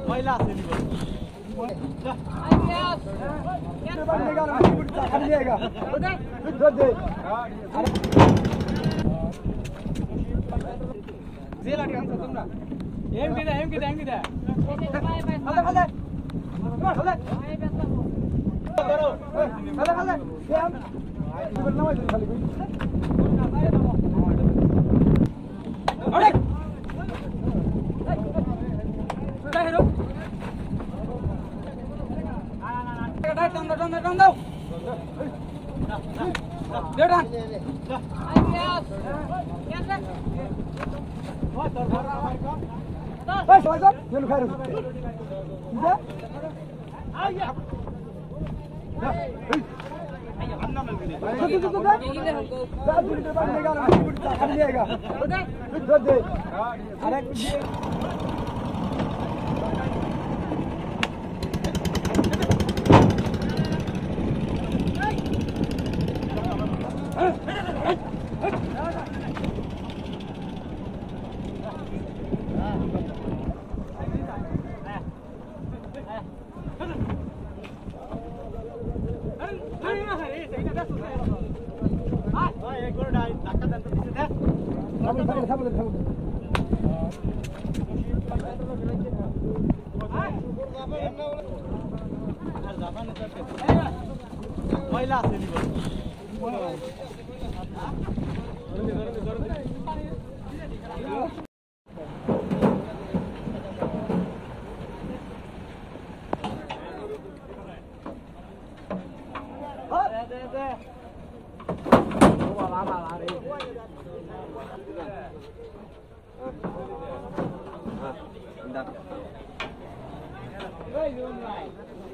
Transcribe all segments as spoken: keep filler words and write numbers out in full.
पहिला আছে নিব যে লাঠি আনছো তোমরা এম কি দা এম কি দা এম কি দা হালে হালে হালে ধরো হালে হালে এম জীবন নামাই দিন খালি আরে এই হেরো ডাই ডান ডান ডান দাও দে ডান আই ইয়াস ইয়াস ওই তোর ঘর আমার কম ওই সবাই কর চল খাইরো দে আইয়া पहिला আছে নিব দে দে দে ও বাবা বাবা রে এই জোন নাই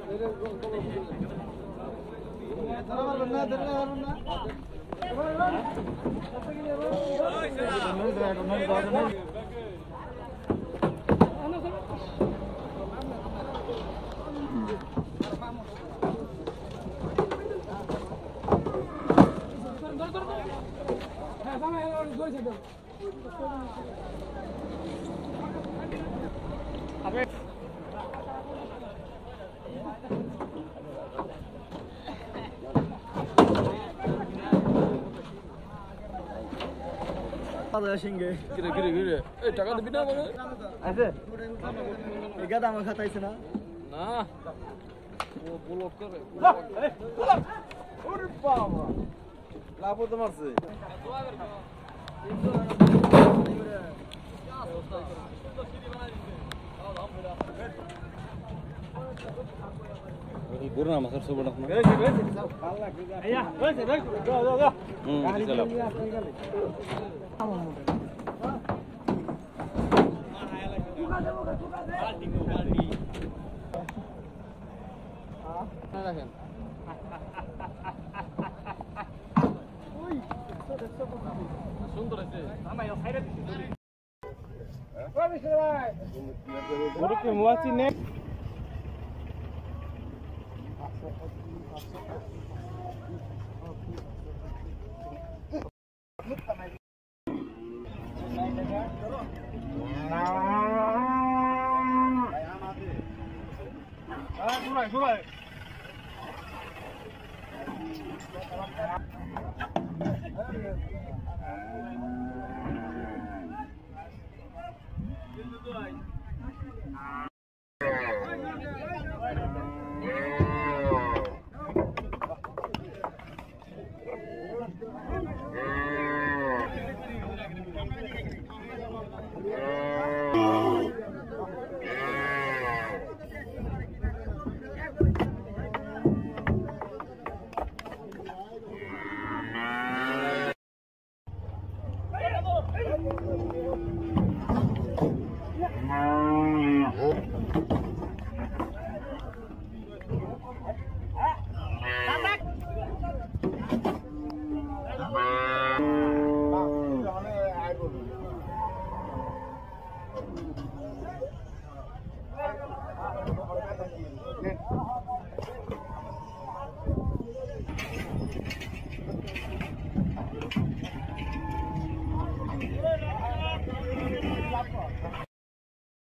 সিংহে কিরে কিরে কিরে এই টাকা দিবি না আমাকে আছে এই গাদা আমার খাতাইছে না না ও ব্লক করে ওরে বাবা লাভ তো মারছে গুরু নাম স্যার সব না এই এই আইয়া ওই সে দেখ গো গো গো হুম চলো দেখেন সুন্দর আছে আমরা সাইডে দিছি ওই মিস্টার ভাই ওরে কি মোয়াচি নে Oh.